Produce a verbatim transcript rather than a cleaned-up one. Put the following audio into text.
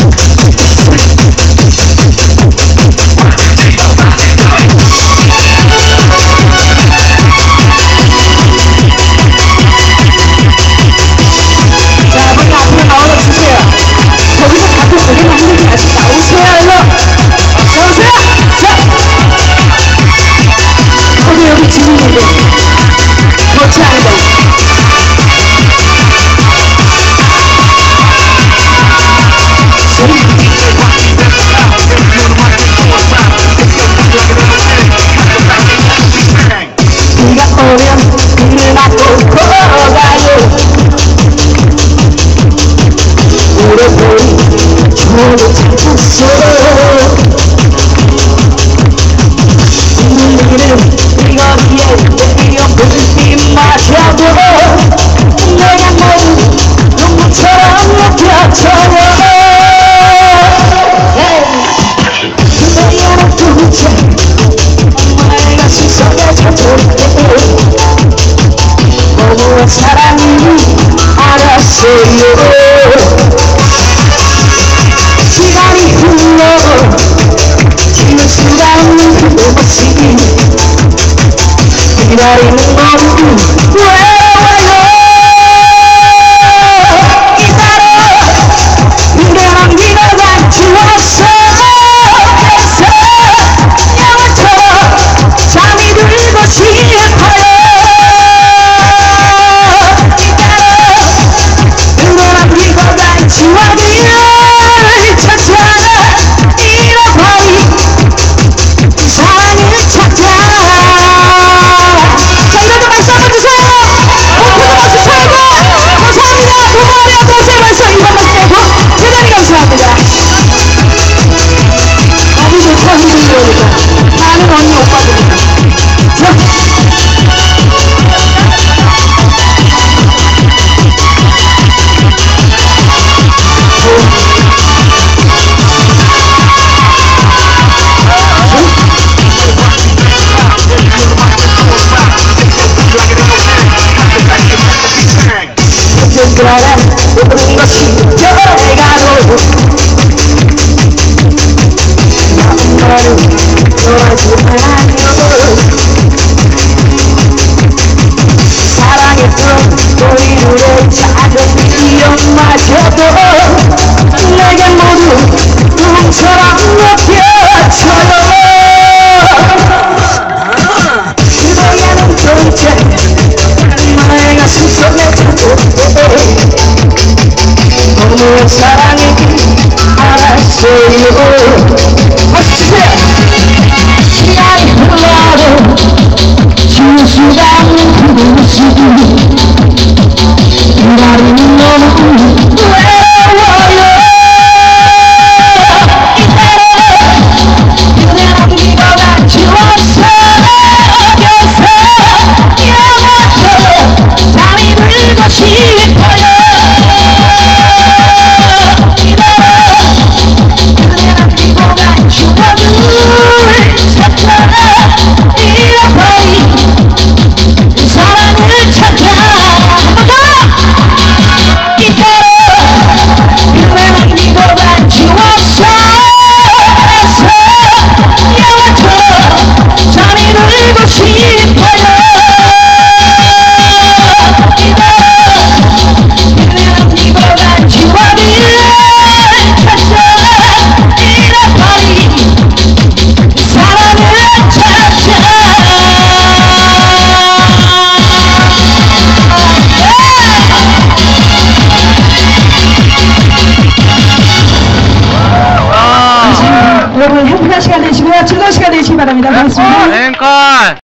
시간이 흘러 지울 수가 없는 그 모습 기다리는 건 외로워요. 이따라 그대만 믿어간 주었어. 그래서 영원처럼 잠이 들고 싶어요. 나는 언니 오빠들이다. 그러나 모든 것이 변해가고 너를 돌아주면 사랑했던 우리 둘의 작은 기억마저도 내게 모두 꿈처럼 느껴져요. 그대에는 도대체 나의 가슴 속에 자꾸 너무의 사랑이길 알았어요. 시간이 흘러도 지울 수가 없는 그 모습 기다리는 너는 외로워요. 이때는 그대랑 믿어가 지웠어. 어겨서 영원토록 잠이 들고 싶어요. 여러분 행복한 시간 되시고요. 즐거운 시간 되시기 바랍니다. 고맙습니다. 앵콜!